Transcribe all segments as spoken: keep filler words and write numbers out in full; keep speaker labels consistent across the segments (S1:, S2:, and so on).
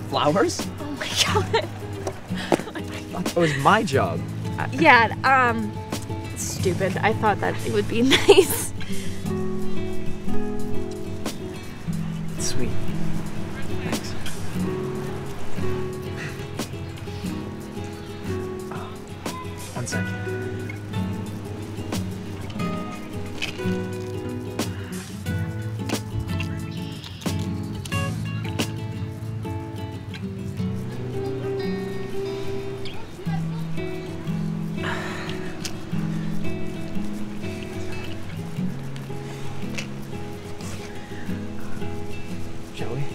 S1: flowers?
S2: Oh my god.
S1: I thought that was my job. I
S2: Yeah, um, stupid. I thought that it would be nice.
S1: Sweet. Thanks. Oh, one second. Shall we?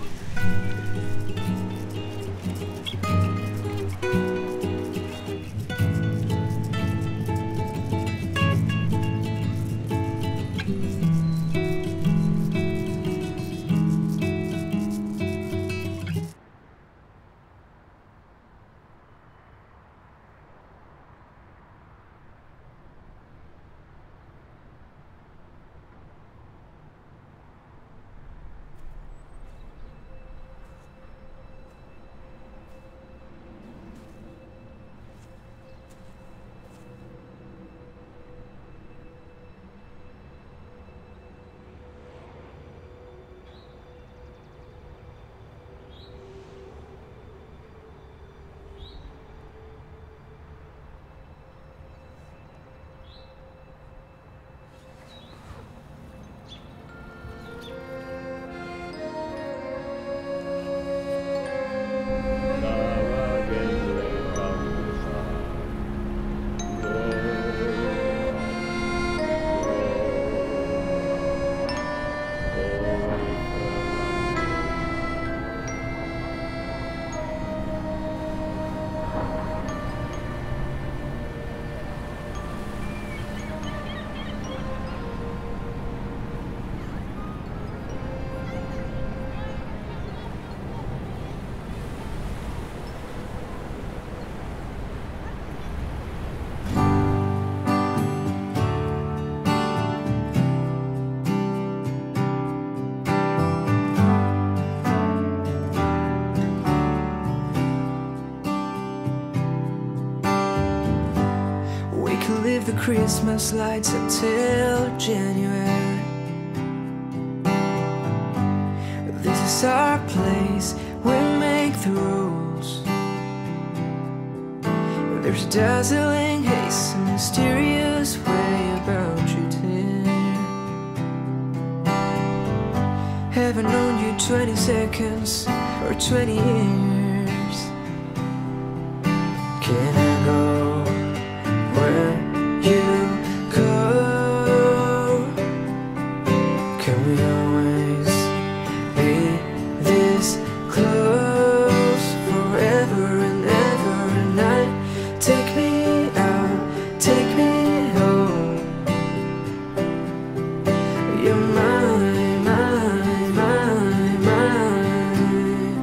S3: The Christmas lights until January. This is our place, we make the rules. There's a dazzling haze, a mysterious way about you, dear. Haven't known you twenty seconds or twenty years. Can I go where you go? Can we always be this close forever and ever and night? Take me out, take me home. You're mine, mine, mine, mine.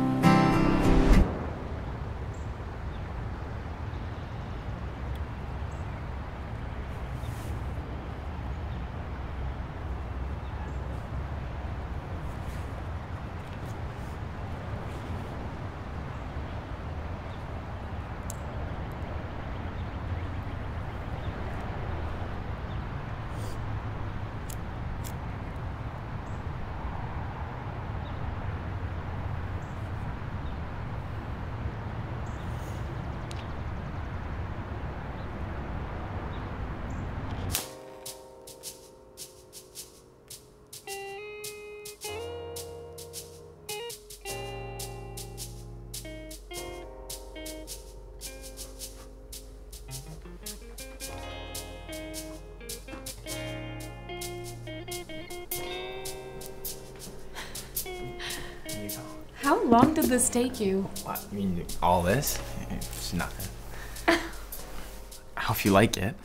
S4: How long did this take you?
S1: What, I mean, all this? It's nothing. I hope you like it.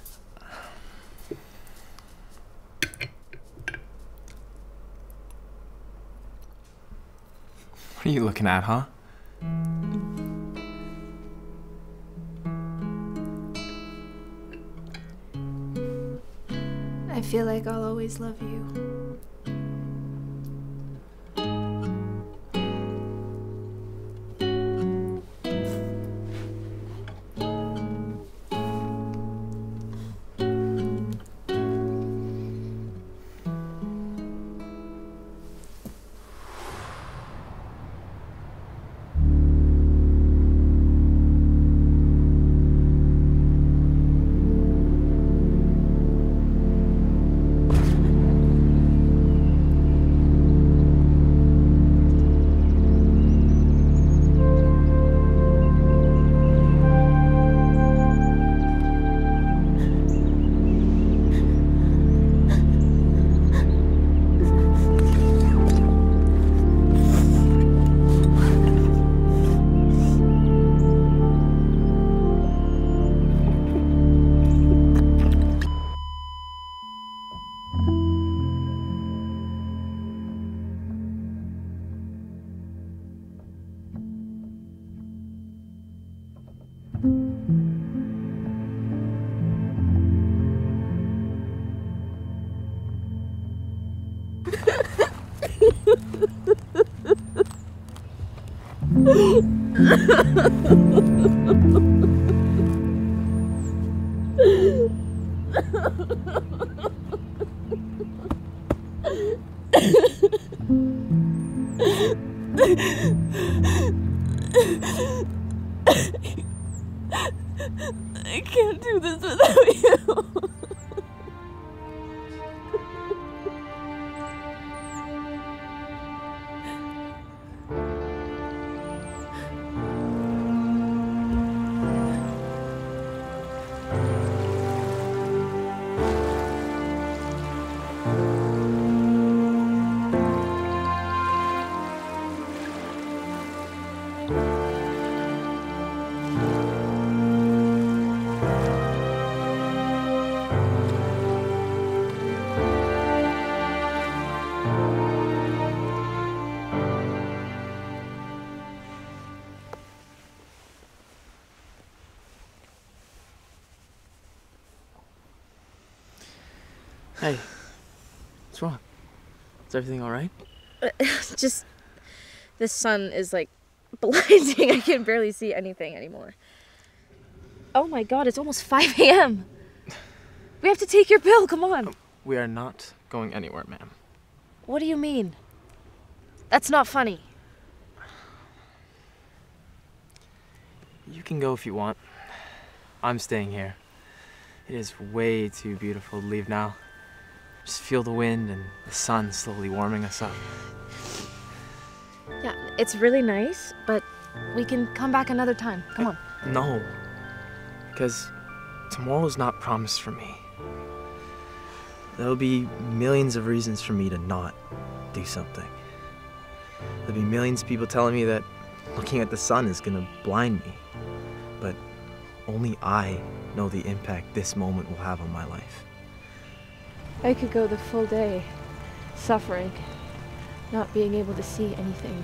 S1: What are you looking at, huh?
S2: I feel like I'll always love you. I can't do this without you.
S1: Hey, what's wrong? Is everything all right?
S2: Just, the sun is like blinding. I can barely see anything anymore. Oh my god, it's almost five a m We have to take your pill, come on.
S1: We are not going anywhere, ma'am.
S2: What do you mean? That's not funny.
S1: You can go if you want. I'm staying here. It is way too beautiful to leave now. Just feel the wind and the sun slowly warming us up.
S2: Yeah, it's really nice, but we can come back another time. Come on.
S1: No, because tomorrow's not promised for me. There'll be millions of reasons for me to not do something. There'll be millions of people telling me that looking at the sun is gonna blind me. But only I know the impact this moment will have on my life.
S2: I could go the full day, suffering, not being able to see anything.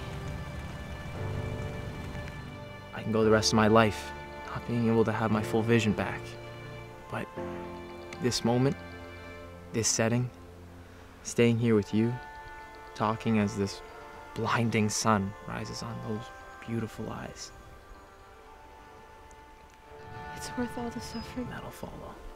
S1: I can go the rest of my life, not being able to have my full vision back. But this moment, this setting, staying here with you, talking as this blinding sun rises on those beautiful eyes.
S2: It's worth all the suffering.
S1: That'll follow.